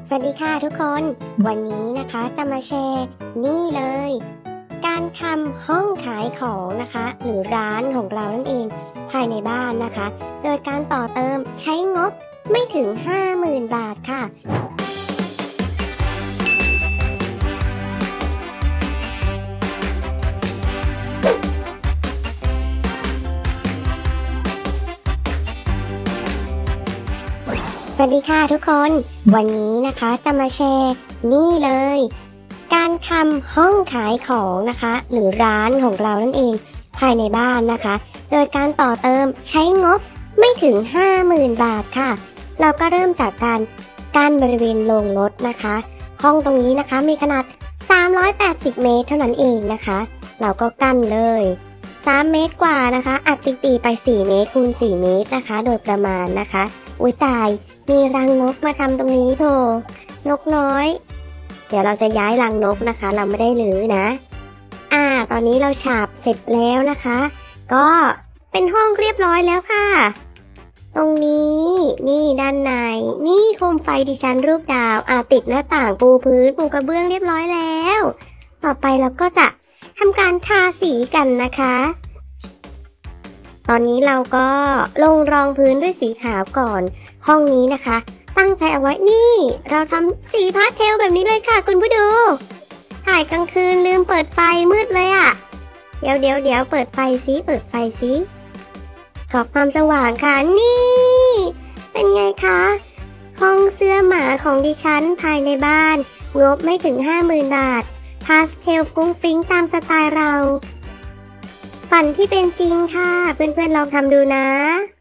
สวัสดีค่ะทุกคนวันนี้นะคะจะมาแชร์นี่เลยการทำห้องขายของนะคะหรือร้านของเรานั่นเองภายในบ้านนะคะโดยการต่อเติมใช้งบไม่ถึง 50,000 บาทค่ะสวัสดีค่ะทุกคนวันนี้นะคะจะมาแชร์นี่เลยการทำห้องขายของนะคะหรือร้านของเรานั่นเองภายในบ้านนะคะโดยการต่อเติมใช้งบไม่ถึง 50,000 บาทค่ะเราก็เริ่มจากการกั้นบริเวณโรงรถนะคะห้องตรงนี้นะคะมีขนาด380 เมตรเท่านั้นเองนะคะเราก็กั้นเลย3 เมตรกว่านะคะอัดตีไป4 เมตรคูณ4 เมตรนะคะโดยประมาณนะคะอุ๊ยตายมีรังนกมาทำตรงนี้โถนกน้อยเดี๋ยวเราจะย้ายรังนกนะคะเราไม่ได้รื้อนะตอนนี้เราฉาบเสร็จแล้วนะคะก็เป็นห้องเรียบร้อยแล้วค่ะตรงนี้นี่ด้านในนี่โคมไฟดิฉันรูปดาวติดหน้าต่างปูพื้นปูกระเบื้องเรียบร้อยแล้วต่อไปเราก็จะทำการทาสีกันนะคะตอนนี้เราก็ลงรองพื้นด้วยสีขาวก่อนห้องนี้นะคะตั้งใจเอาไว้นี่เราทำสีพาสเทลแบบนี้เลยค่ะคุณผู้ดูถ่ายกลางคืนลืมเปิดไฟมืดเลยเดี๋ยวเปิดไฟซิขอความสว่างค่ะนี่เป็นไงคะห้องเสื้อหมาของดิฉันภายในบ้านงบไม่ถึง 50,000 บาทพาสเทลฟุ้งฟิ้งตามสไตล์เราฝันที่เป็นจริงค่ะเพื่อนๆลองทำดูนะ